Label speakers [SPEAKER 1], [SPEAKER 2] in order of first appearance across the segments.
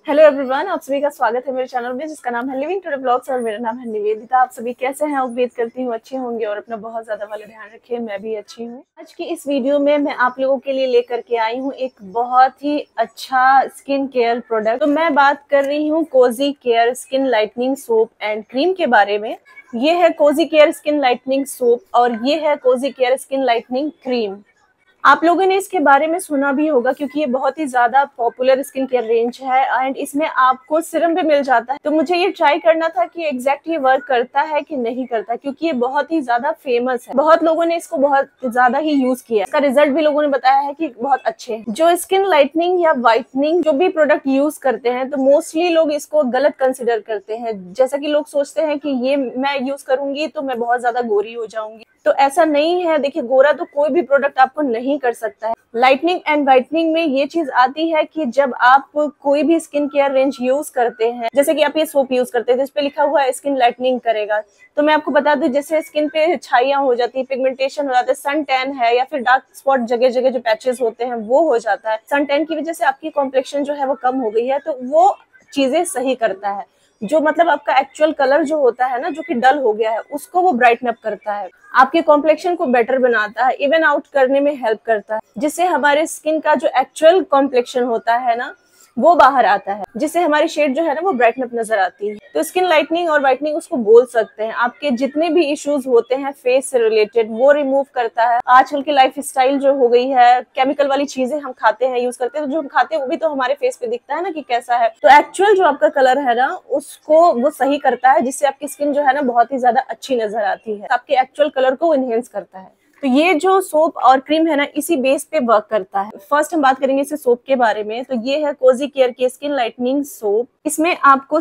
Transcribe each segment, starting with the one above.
[SPEAKER 1] Hello everyone, आप सभी का स्वागत है मेरे चैनल में जिसका नाम है लिविंग टुडे ब्लॉग्स और मेरा नाम है निवेदिता। आप सभी कैसे हैं? उम्मीद करती हूँ अच्छे होंगे और अपना बहुत ज्यादा वाला ध्यान रखिए। मैं भी अच्छी हूँ। आज की इस वीडियो में मैं आप लोगों के लिए लेकर के आई हूँ एक बहुत ही अच्छा स्किन केयर प्रोडक्ट। तो मैं बात कर रही हूँ Kozi care skin lightening soap and cream के बारे में। ये है Kozi care skin lightening soap और ये है Kozi care skin lightening cream. आप लोगों ने इसके बारे में सुना भी होगा क्योंकि ये बहुत ही ज्यादा पॉपुलर स्किन केयर रेंज है एंड इसमें आपको सीरम भी मिल जाता है। तो मुझे ये ट्राई करना था कि एग्जैक्ट ये वर्क करता है कि नहीं करता, क्योंकि ये बहुत ही ज्यादा फेमस है। बहुत लोगों ने इसको बहुत ज्यादा ही यूज किया। इसका रिजल्ट भी लोगों ने बताया है कि बहुत अच्छे हैं। जो स्किन लाइटनिंग या व्हाइटनिंग जो भी प्रोडक्ट यूज करते हैं तो मोस्टली लोग इसको गलत कंसिडर करते हैं। जैसा कि लोग सोचते हैं कि ये मैं यूज करूंगी तो मैं बहुत ज्यादा गोरी हो जाऊंगी, तो ऐसा नहीं है। देखिए, गोरा तो कोई भी प्रोडक्ट आपको नहीं कर सकता है। लाइटनिंग एंड व्हाइटनिंग में ये चीज आती है कि जब आप कोई भी स्किन केयर रेंज यूज करते हैं, जैसे कि आप ये सोप यूज करते हैं जिस पे लिखा हुआ है स्किन लाइटनिंग करेगा, तो मैं आपको बता दूं जैसे स्किन पे छाइयां हो जाती है, पिगमेंटेशन हो जाता है, सन टैन है या फिर डार्क स्पॉट जगह जगह जो पैचेस होते हैं वो हो जाता है। सन टैन की वजह से आपकी कॉम्प्लेक्शन जो है वो कम हो गई है, तो वो चीजें सही करता है। जो मतलब आपका एक्चुअल कलर जो होता है ना, जो कि डल हो गया है, उसको वो ब्राइटन अप करता है, आपके कॉम्प्लेक्शन को बेटर बनाता है, इवन आउट करने में हेल्प करता है, जिससे हमारे स्किन का जो एक्चुअल कॉम्प्लेक्शन होता है ना वो बाहर आता है, जिससे हमारी शेड जो है ना वो ब्राइटन अप नजर आती है। तो स्किन लाइटनिंग और व्हाइटनिंग उसको बोल सकते हैं। आपके जितने भी इश्यूज होते हैं फेस से रिलेटेड वो रिमूव करता है। आजकल की लाइफ स्टाइल जो हो गई है, केमिकल वाली चीजें हम खाते हैं, यूज करते हैं, तो जो हम खाते हैं वो भी तो हमारे फेस पे दिखता है ना कि कैसा है। तो एक्चुअल जो आपका कलर है ना उसको वो सही करता है, जिससे आपकी स्किन जो है ना बहुत ही ज्यादा अच्छी नजर आती है, आपके एक्चुअल कलर को इनहेंस करता है। तो ये जो सोप और क्रीम है ना इसी बेस पे वर्क करता है। फर्स्ट हम बात करेंगे इसे सोप के बारे में। तो ये है कोजी केयर की स्किन लाइटनिंग सोप। इसमें आपको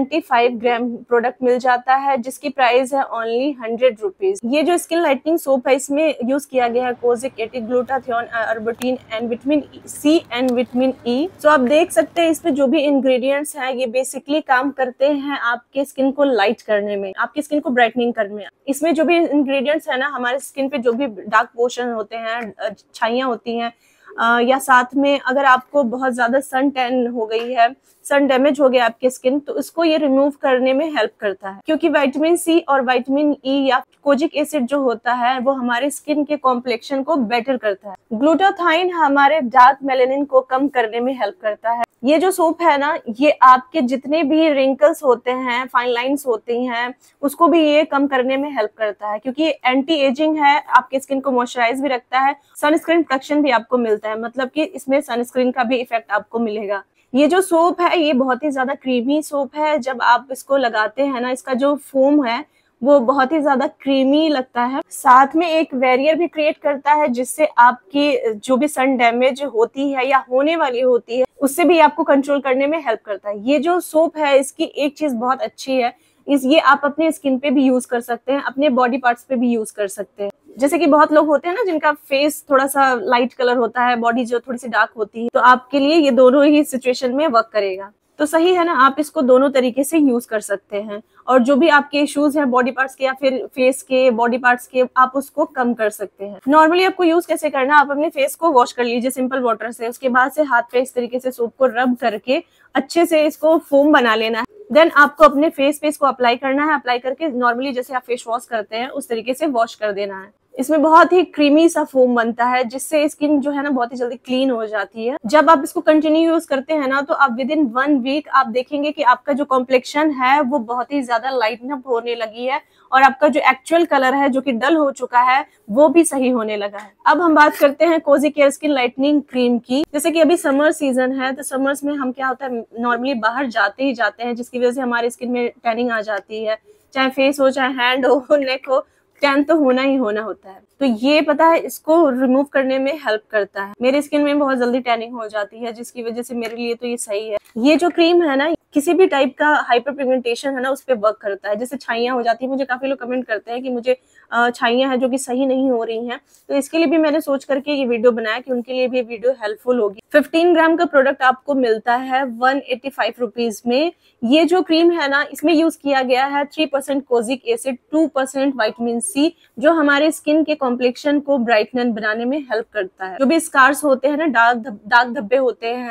[SPEAKER 1] 75 ग्राम प्रोडक्ट मिल जाता है जिसकी प्राइस है ओनली 100 रुपीज। ये जो स्किन लाइटनिंग सोप है इसमें यूज किया गया है कोजिक एटिक glutathione arbutin and vitamin C and vitamin E. तो आप देख सकते हैं इसमें जो भी इंग्रेडिएंट्स हैं ये बेसिकली काम करते हैं आपके स्किन को लाइट करने में, आपकी स्किन को ब्राइटनिंग करने में। इसमें जो भी इंग्रेडिएंट्स है ना हमारे स्किन पे जो भी डार्क पोर्शन होते हैं, छाइयां होती हैं, या साथ में अगर आपको बहुत ज्यादा सन टैन हो गई है, सन डैमेज हो गया आपकी स्किन, तो इसको ये रिमूव करने में हेल्प करता है। क्योंकि विटामिन सी और विटामिन ई या कोजिक एसिड जो होता है वो हमारे स्किन के कॉम्प्लेक्शन को बेटर करता है। ग्लूटाथाइन हमारे डार्क मेलेनिन को कम करने में हेल्प करता है। ये जो सोप है ना ये आपके जितने भी रिंकल्स होते हैं, फाइन लाइंस होती हैं, उसको भी ये कम करने में हेल्प करता है। क्योंकि एंटी एजिंग है, आपके स्किन को मॉइस्चराइज भी रखता है, सनस्क्रीन प्रोटेक्शन भी आपको मिलता है, मतलब कि इसमें सनस्क्रीन का भी इफेक्ट आपको मिलेगा। ये जो सोप है ये बहुत ही ज्यादा क्रीमी सोप है। जब आप इसको लगाते हैं ना इसका जो फोम है वो बहुत ही ज्यादा क्रीमी लगता है। साथ में एक बैरियर भी क्रिएट करता है जिससे आपकी जो भी सन डैमेज होती है या होने वाली होती है उससे भी आपको कंट्रोल करने में हेल्प करता है। ये जो सोप है इसकी एक चीज बहुत अच्छी है, ये आप अपने स्किन पे भी यूज कर सकते हैं, अपने बॉडी पार्ट्स पे भी यूज कर सकते हैं। जैसे कि बहुत लोग होते हैं ना जिनका फेस थोड़ा सा लाइट कलर होता है, बॉडी जो थोड़ी सी डार्क होती है, तो आपके लिए ये दोनों ही सिचुएशन में वर्क करेगा। तो सही है ना, आप इसको दोनों तरीके से यूज कर सकते हैं और जो भी आपके इश्यूज हैं बॉडी पार्ट्स के या फिर फेस के, बॉडी पार्ट्स के, आप उसको कम कर सकते हैं। नॉर्मली आपको यूज कैसे करना है, आप अपने फेस को वॉश कर लीजिए सिंपल वाटर से, उसके बाद से हाथ पे इस तरीके से सोप को रब करके अच्छे से इसको फोम बना लेना है। देन आपको अपने फेस पे इसको अप्लाई करना है। अप्लाई करके नॉर्मली जैसे आप फेस वॉश करते हैं उस तरीके से वॉश कर देना है। इसमें बहुत ही क्रीमी सा फोम बनता है जिससे स्किन जो है ना बहुत ही जल्दी क्लीन हो जाती है। जब आप इसको कंटिन्यू यूज करते हैं ना तो आप विद इन 1 वीक आप देखेंगे कि आपका जो कॉम्प्लेक्शन है वो बहुत ही ज्यादा लाइटन अप होने लगी है और आपका जो एक्चुअल कलर है जो कि डल हो चुका है वो भी सही होने लगा है। अब हम बात करते हैं Kozi care skin lightening cream की। जैसे कि अभी समर सीजन है तो समर्स में हम क्या होता है नॉर्मली बाहर जाते ही जाते हैं, जिसकी वजह से हमारी स्किन में टैनिंग आ जाती है, चाहे फेस हो चाहे हैंड हो नेक हो, टैन तो होना ही होना होता है। तो ये पता है इसको रिमूव करने में हेल्प करता है। मेरी स्किन में बहुत जल्दी टैनिंग हो जाती है जिसकी वजह से मेरे लिए तो ये सही है। ये जो क्रीम है ना किसी भी टाइप का हाइपर पिगमेंटेशन है ना उस पर वर्क करता है। जैसे छाइयां हो जाती है, मुझे काफी लोग कमेंट करते हैं कि मुझे छाइयां हैं जो कि सही नहीं हो रही हैं, तो इसके लिए भी मैंने सोच करके ये वीडियो बनाया कि उनके लिए भी वीडियो हेल्पफुल होगी। 15 ग्राम का प्रोडक्ट आपको मिलता है 185 रुपीज में। ये जो क्रीम है ना इसमें यूज किया गया है 3% कोजिक एसिड, 2% विटामिन सी, जो हमारे स्किन के कॉम्प्लेक्शन को ब्राइटन बनाने में हेल्प करता है। जो भी स्कार्स होते हैं ना, दाग धब्बे होते हैं,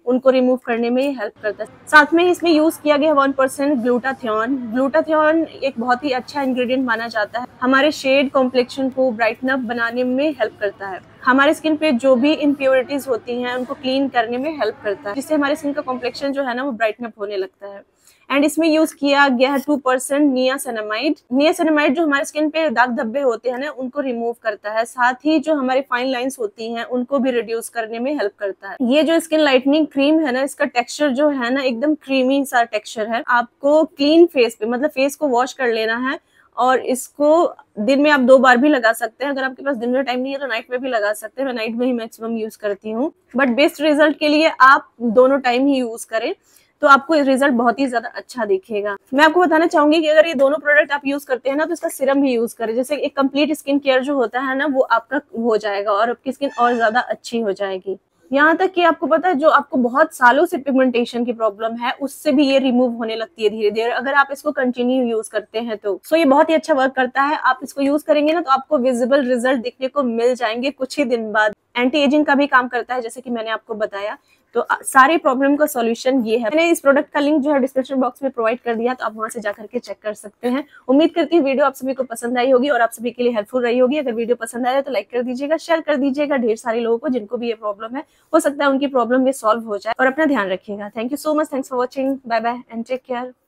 [SPEAKER 1] उनको रिमूव करने में हेल्प करता है। साथ में इसमें यूज किया गया 1% ग्लूटाथियोन। ग्लूटाथियोन एक बहुत ही अच्छा इंग्रेडिएंट माना जाता है, हमारे शेड कॉम्प्लेक्शन को ब्राइटन अप बनाने में हेल्प करता है, हमारे स्किन पे जो भी इम्प्योरिटीज होती हैं उनको क्लीन करने में हेल्प करता है, जिससे हमारे स्किन का कॉम्प्लेक्शन जो है ना वो ब्राइटन अप होने लगता है। एंड इसमें यूज किया गया है 2% नियासिनामाइड। नियासिनामाइड जो हमारे स्किन पे दाग धब्बे होते हैं ना उनको रिमूव करता है, साथ ही जो हमारी फाइन लाइंस होती हैं उनको भी रिड्यूस करने में हेल्प करता है। ये जो स्किन लाइटनिंग क्रीम है ना, इसका टेक्सचर जो है ना एकदम क्रीमी सा टेक्सचर है। आपको क्लीन फेस पे, मतलब फेस को वॉश कर लेना है और इसको दिन में आप 2 बार भी लगा सकते हैं। अगर आपके पास दिन में टाइम नहीं है तो नाइट में भी लगा सकते हैं। मैं नाइट में ही मैक्सिमम यूज करती हूँ, बट बेस्ट रिजल्ट के लिए आप दोनों टाइम ही यूज करें तो आपको रिजल्ट बहुत ही ज्यादा अच्छा दिखेगा। मैं आपको बताना चाहूंगी कि अगर ये दोनों प्रोडक्ट आप यूज करते हैं ना तो इसका सिरम भी यूज करें, जैसे एक कंप्लीट स्किन केयर जो होता है ना वो आपका हो जाएगा और आपकी स्किन और ज्यादा अच्छी हो जाएगी। यहाँ तक कि आपको पता है जो आपको बहुत सालों से पिगमेंटेशन की प्रॉब्लम है उससे भी ये रिमूव होने लगती है धीरे धीरे, अगर आप इसको कंटिन्यू यूज करते हैं तो। सो ये बहुत ही अच्छा वर्क करता है। आप इसको यूज करेंगे ना तो आपको विजिबल रिजल्ट दिखने को मिल जाएंगे कुछ ही दिन बाद। एंटी एजिंग का भी काम करता है जैसे कि मैंने आपको बताया। तो सारे प्रॉब्लम का सॉल्यूशन ये है। मैंने इस प्रोडक्ट का लिंक जो है डिस्क्रिप्शन बॉक्स में प्रोवाइड कर दिया, तो आप वहां से जाकर के चेक कर सकते हैं। उम्मीद करती हूँ वीडियो आप सभी को पसंद आई होगी और आप सभी के लिए हेल्पफुल रही होगी। अगर वीडियो पसंद आया तो लाइक कर दीजिएगा, शेयर कर दीजिएगा ढेर सारे लोगों को जिनको भी ये प्रॉब्लम है, हो सकता है उनकी प्रॉब्लम ये सॉल्व हो जाए। और अपना ध्यान रखिएगा। Thank you so much, thanks for watching, bye bye and take care.